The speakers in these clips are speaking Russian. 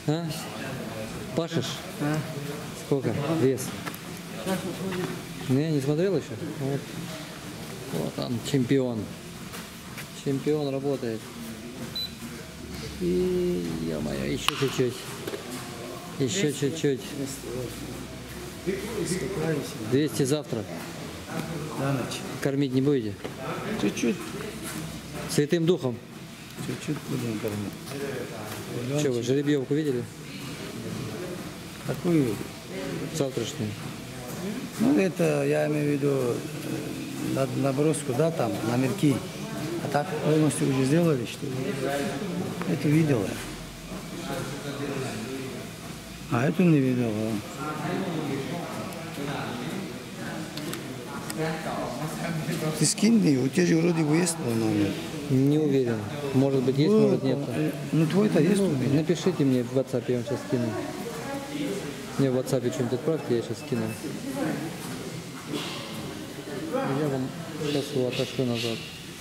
А? Пашешь? А? Сколько? Вес? Не смотрел еще? Вот. Вот он, чемпион. Чемпион работает. И, ё-моё, еще чуть-чуть. Еще чуть-чуть. 200 завтра. На ночь. Кормить не будете? Чуть-чуть. Святым духом? Чуть-чуть будем кормить. Что, вы жеребьевку видели? Какую? Завтрашнюю. Ну, это, я имею в виду, наброску, да, там, номерки. А так полностью уже сделали, что ли? Это видел я. А эту не видел, а. Ты скинь мне, у тебя же вроде бы есть мой номер. Не уверен. Может быть есть, может нет. Ну твой-то есть у меня. Напишите мне в WhatsApp, я вам сейчас скину. Мне в WhatsApp что-нибудь отправьте, я сейчас скину. Я вам сейчас его отошлю назад.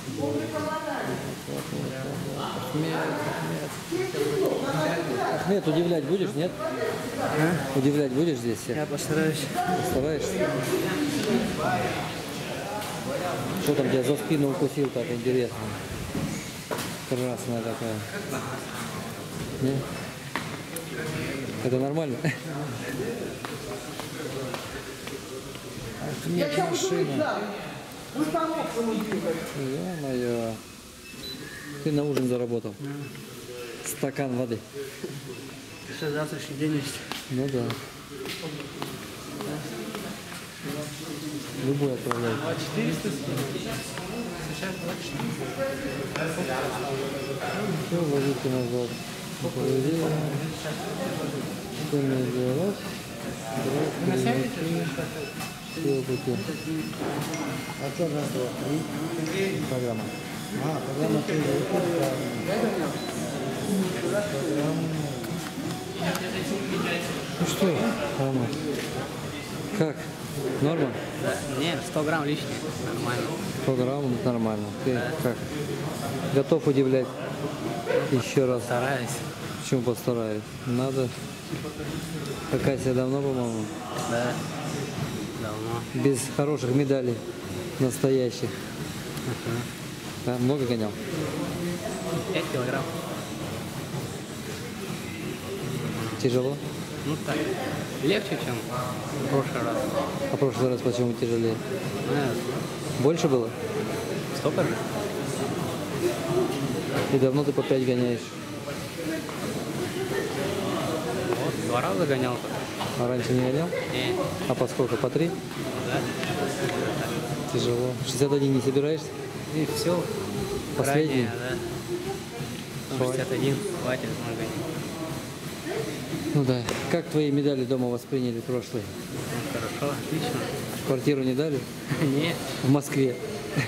Ахмед, удивлять будешь, нет? А? Удивлять будешь здесь всех? Я постараюсь. Постараешься? Что там тебя за спину укусил так интересно? Красная такая. Не? Это нормально? Нет, машина. Ё-моё. Ты на ужин заработал. Стакан воды. Что завтрашний день есть? Ну да. Любой отправляй. 400. Все, ложите назад. Проверяем. Что мне делать? Все, пути. А что у нас было? Программа. А, программа 3. Ну что, Рома? Как? Норма? Да. Не, 100 грамм лишнее. Нормально. 100 грамм нормально. Ты как? Готов удивлять? Еще раз. Стараюсь. Почему постараюсь? Надо. Хакасия давно, по-моему? Да. Давно. Без хороших медалей. Настоящих. Да, много гонял? 5 килограмм. Тяжело? Ну так. Легче, чем в прошлый раз. А в прошлый раз почему тяжелее? Ну, Больше было? столько же. И давно ты по 5 гоняешь? Вот, 2 раза гонял. А раньше не гонял? Не. А по сколько? По 3? Да. Тяжело. 61 не собираешься? И все. Последний? Крайнее, да. 61. Хватит, много не. Ну да. Как твои медали дома восприняли прошлые? Ну, хорошо, отлично. Квартиру не дали? Нет. В Москве?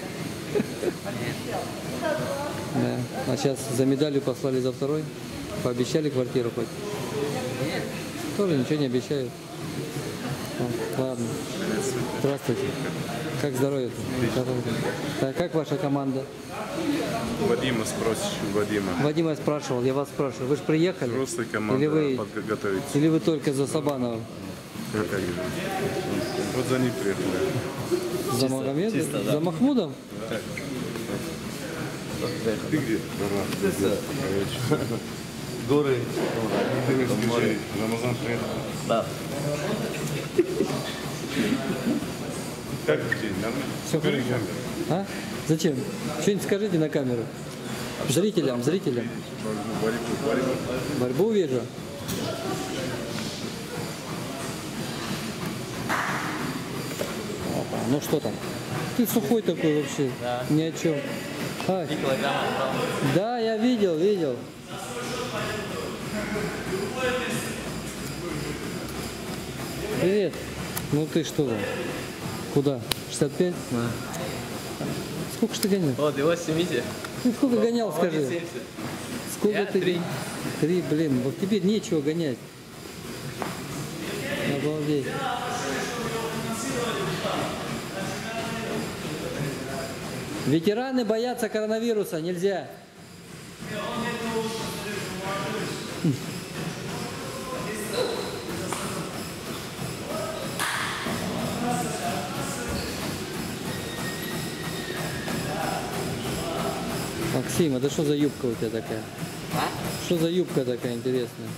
Да. А сейчас за медалью послали за второй? Пообещали квартиру хоть? Нет. Тоже ничего не обещают. Ладно. Здравствуйте. Как здоровье-то? Так, как ваша команда? Вадима спросишь, Вадима. Вадима я спрашивал, я вас спрашиваю. Вы же приехали? Взрослая команда подготовится. Или вы только за Сабанова? Как они? Вот за ним приехали. За Магомедом? Да. За Махмудом? Ты где? Горы. Рамазан приехал. Да. Как день? Нормально? Все хорошо. А? Зачем? Что-нибудь скажите на камеру. Зрителям. Борьбу вижу. Опа, ну что там? Ты сухой такой вообще. Да. Ни о чем. А, 3 килограмма. да, я видел. Привет. Ну ты что там? Куда? 65? Да. Сколько ж ты гонял? Вот, его снимите. Ты сколько гонял, скажи? 70. Сколько Я ты? 3. 3, блин. Вот теперь нечего гонять. Обалдеть. Ветераны боятся коронавируса. Нельзя. Максим, это что за юбка у тебя такая? А? Что за юбка такая интересная?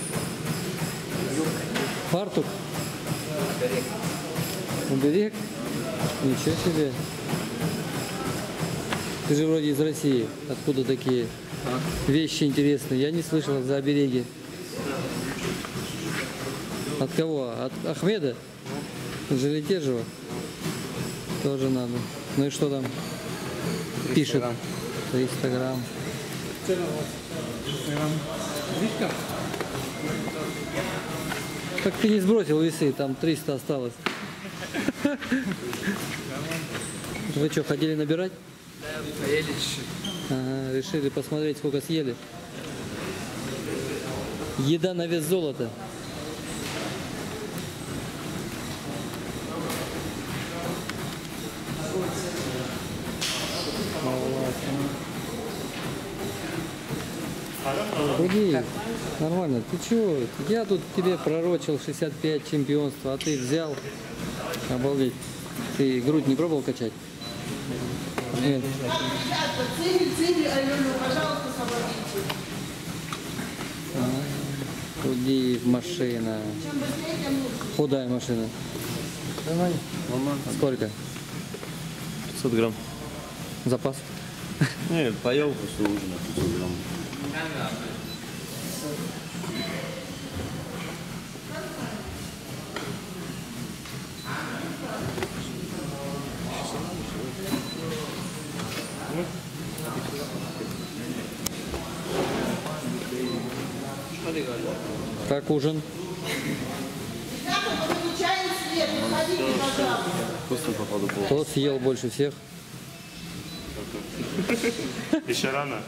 Фартук? Уберег? Ничего себе. Ты же вроде из России. Откуда такие вещи интересные? Я не слышал за обереги. От кого? От Ахмеда? От Желетежева? Тоже надо. Ну и что там? Пишет. 300 грамм. Как ты не сбросил весы? Там 300 осталось. Вы что, ходили набирать? Да, поели чуть-чуть. Ага, решили посмотреть, сколько съели. Еда на вес золота. Худи, нормально. Ты чего? Я тут тебе пророчил 65 чемпионства, а ты взял. Обалдеть. Ты грудь не пробовал качать? Нет. Худи, машина. Худая машина. Сколько? 500 грамм. Запас? Нет, поел после ужина 500 грамм. Как ужин? Вкусно попаду пол. Кто съел больше всех? Еще рано.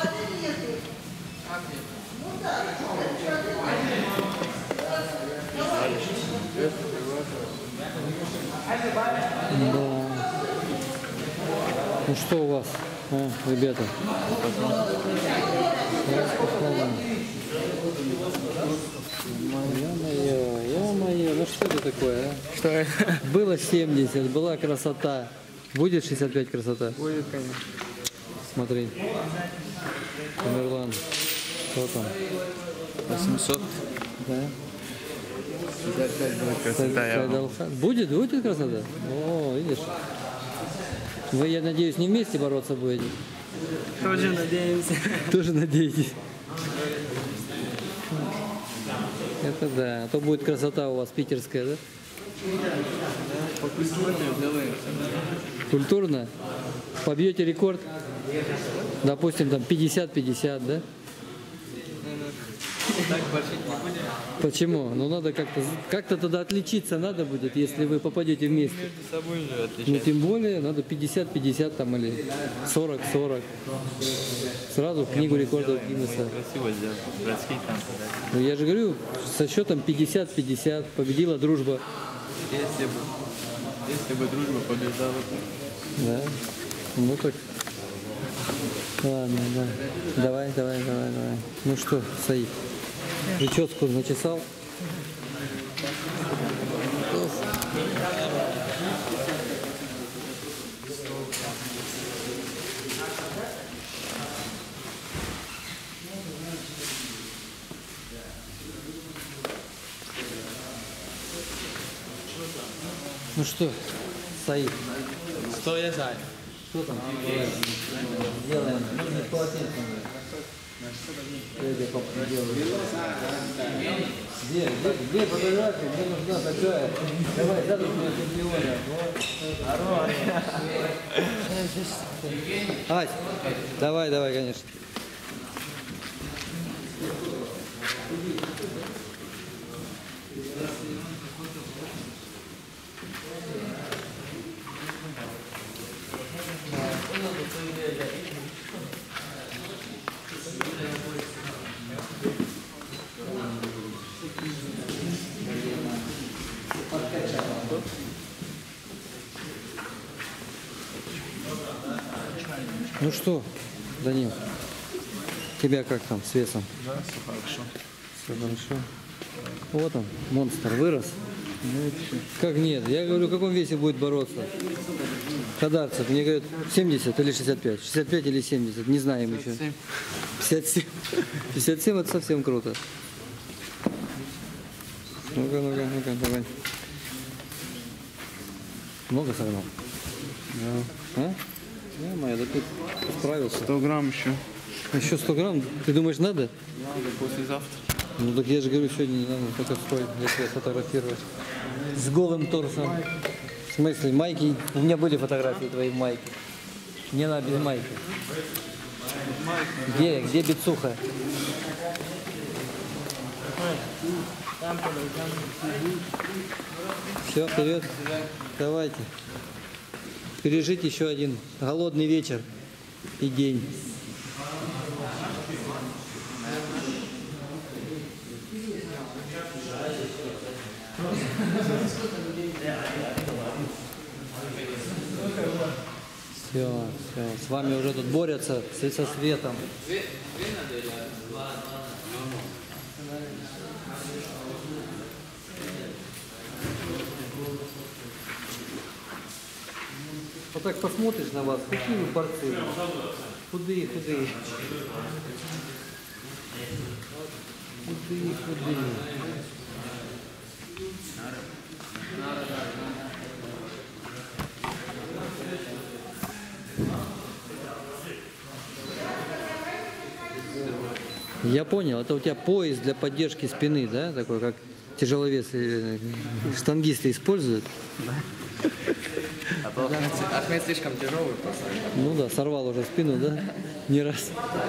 Да. Ну что у вас, ребята? Ё-моё, ну что это такое, а? Что это? Было 70, была красота. Будет 65 красота? Будет, конечно. Смотри. Тамерлан. Что там? 800. Да? 55 будет красота. Я вам. Сайдалхан. Будет красота? О, видишь? Вы, я надеюсь, не вместе бороться будете? Тоже надеемся. Тоже надеетесь? Это да. А то будет красота у вас питерская, да? По культуре делаем. Культурно? Побьете рекорд? Допустим, там 50-50, да? Так больших не будем. Почему? Ну надо как-то тогда отличиться надо будет, если вы попадете вместе. Между собой же Ну отличать. тем более надо 50-50 там или 40-40. Сразу в книгу рекордов Гиннесса. Красиво сделать. Городские танцы, да. Ну я же говорю, со счетом 50-50 победила дружба. Если бы дружба побеждала. Да. Ну так. Ладно, да. Давай. Ну что, Саид, прическу начесал? Ну что, Саид, Что я знаю? что там? Делаем. Где фотография? Мне нужна такая. Давай, задом на чемпиона. Ась, давай, конечно. Ну что, Данил, тебя как там с весом? Да, все хорошо. Все хорошо. Вот он, монстр, вырос. Как нет? Я говорю, в каком весе будет бороться? Кадарцев. Мне говорят, 70 или 65? 65 или 70? Не знаем еще. 57. 57 это совсем круто. Ну-ка, ну-ка, ну-ка, давай. Много согнал? Да. А? Моя, да ты справился. 100 грамм еще. Еще 100 грамм? Ты думаешь, надо? Надо послезавтра. Ну так я же говорю, сегодня не надо, только стой, если фотографировать. С голым торсом. В смысле, майки? У меня были фотографии твоей в майке. Не надо без майки. Где бицуха? Все, вперед. Давайте. Пережить еще один голодный вечер и день. Все, с вами уже тут борются со светом. Вот так посмотришь на вас, какие вы борцы. Худые, худые. Худые, худые. Я понял, это у тебя пояс для поддержки спины, да? Такой, как тяжеловесы, штангисты используют. А то Ахмед слишком тяжелый просто. Ну да, сорвал уже спину, да? Не раз.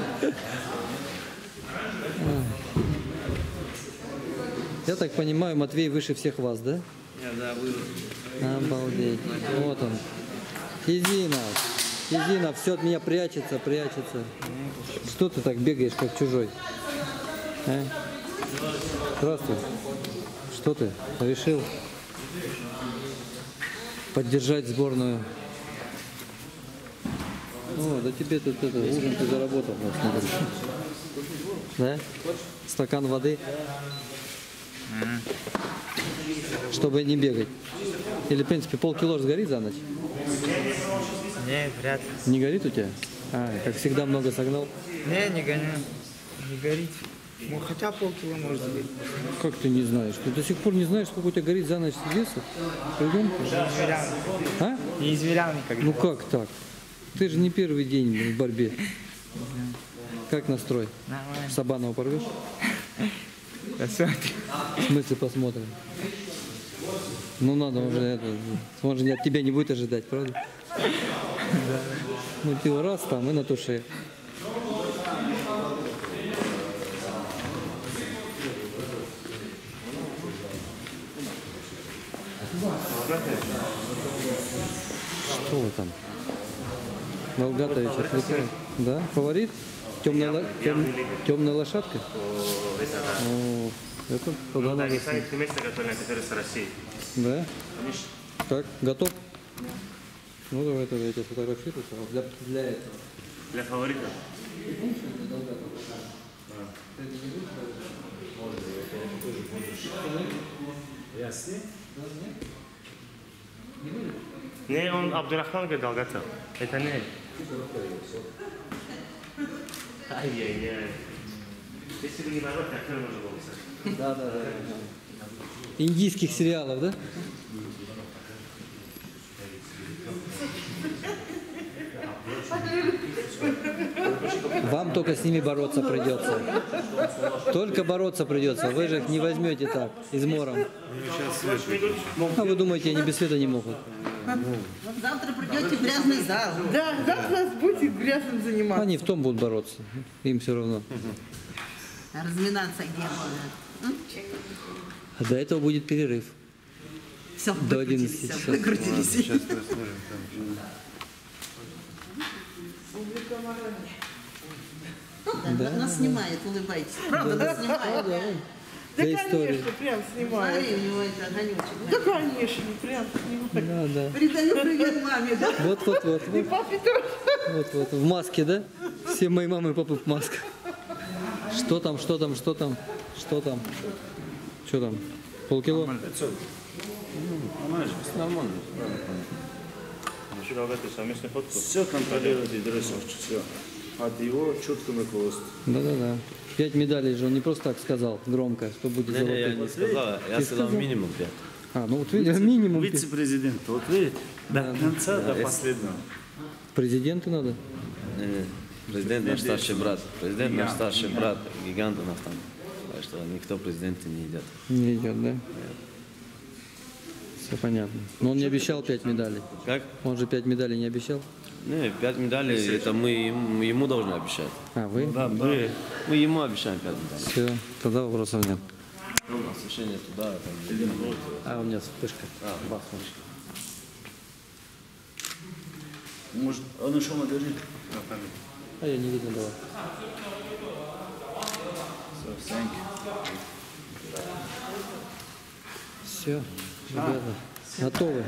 Я так понимаю, Матвей выше всех вас, да? Да, вы. Обалдеть. Вот он. Хизинов, все от меня прячется. Что ты так бегаешь, как чужой? А? Здравствуй. Что ты решил поддержать сборную? О, да тебе тут ужин ты заработал. Да? Стакан воды. Чтобы не бегать. Или, в принципе, полкило сгорит за ночь? Не, вряд ли. Не горит у тебя? Как всегда, много согнал? Не гоню. Не горит. Ну, хотя полкило может быть. Как ты не знаешь? Ты до сих пор не знаешь, сколько у тебя горит за ночь веса? Придем? Не измерял. А? Не измерял никогда. Ну как так? Ты же не первый день в борьбе. Как настрой? Нормально. Сабанова порвешь? Посмотрим. В смысле посмотрим? Ну надо уже это. Он же от тебя не будет ожидать, правда? Да. Ну ты раз там и на туше. Что вы там? Волгатович отвлекает. Да? Фаворит? Темная лошадка? О, это туда надо. Да? Так, готов? Ну давай тогда я тебя сфотографирую. Для этого. Для фаворита. Не, он Абдурахман говорит, Далгатов. Это не. Ай-яй-яй. Если бы не народ, как можно было. Да. Индийских сериалов, да? Вам только с ними бороться придется. Только бороться придется. Вы же их не возьмете так, измором. А вы думаете, они без света не могут? Завтра придете в грязный зал. Да, завтра будете грязным заниматься. Они в том будут бороться. Им все равно. Разминаться где будут? А до этого будет перерыв. Все, До 11 часов. выкрутились. Сейчас посмотрим там. Да, нас снимает, улыбайтесь. Правда, нас снимает. Да, Для истории. конечно, прям снимаю. Смотри, у него это огонечек. Да, конечно, прям снимаю. Да. Передаю привет маме, да? И папе тоже. Вот. В маске, да? Все мои мамы и папы в масках. Что там? Что там? Полкило? Нормально. Ще робити совмісну фотку. Все контролировать дрессировщик, все. От его четкое руководство. Да-да-да. 5 медалей же он не просто так сказал громко, что будет Не, я золотой. не сказал, я сказал минимум 5. А, ну вот видишь, минимум 5. Вице-президент, вот вы до конца, до последнего. Президенту надо? Не, президент наш старший брат. Президент наш старший брат, гигант у нас там. Так что никто президента не идет. Не идет, да? Все понятно. Но он не обещал 5 медалей. Как? Он же 5 медалей не обещал? Не, 5 медалей, это мы ему должны обещать. А, вы? Мы ему обещаем 5 медалей. Все, тогда вопросов нет. Освещение туда, там. А, у меня вспышка. Бах, Может, он ушел на дверь? А я не видно было. Все, ребята, готовы.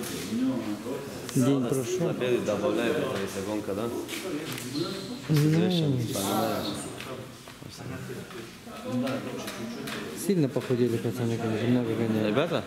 День прошел. Победы добавляем, это если гонка, да? Взвешиваем, вспоминаешь. Сильно похудели пацаны, конечно, много гоняют. Ребята?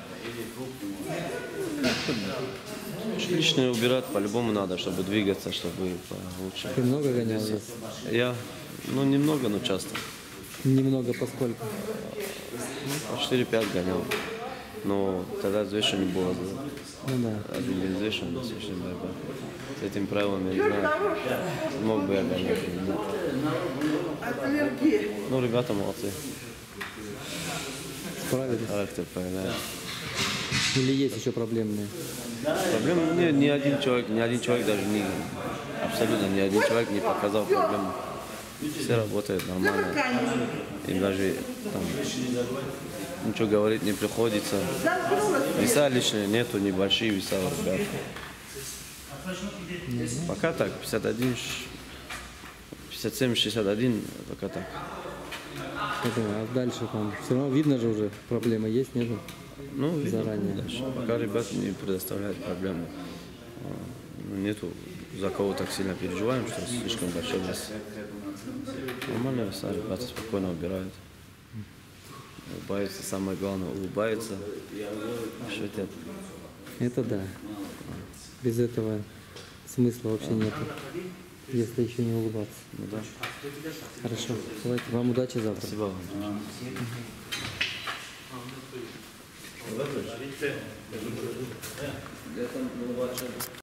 Лишнее убирать по-любому надо, чтобы двигаться, чтобы лучше. Ты много гонял здесь? Я, ну, немного, но часто. Немного поскольку. 4-5 гонял. Но тогда взвешивания не было. Ну да. Один день взвешивания, следующий борьба. С этим правилом я не знаю, мог бы я гонять или нет. От аллергии. Ну, ребята молодцы. Справились? Характер проявляют. Или есть еще проблемные? Проблем ни один человек даже не, абсолютно ни один человек не показал проблему. Все работают нормально. Им даже там, ничего говорить не приходится. Веса лишние нету, небольшие веса у ребят. Пока так, 51, 57, 61, пока так. А дальше там все равно видно же уже, проблема есть, нету? Ну, видно, Заранее. дальше. Пока ребята не предоставляют проблемы. Ну, нету за кого так сильно переживаем, что слишком большой вес. Нормально веса, ребята спокойно убирают. Улыбаются, самое главное, улыбаются. Шутят. Это да. Без этого смысла вообще нету, если еще не улыбаться. Ну да. Хорошо. Давайте, вам удачи завтра. Спасибо вам.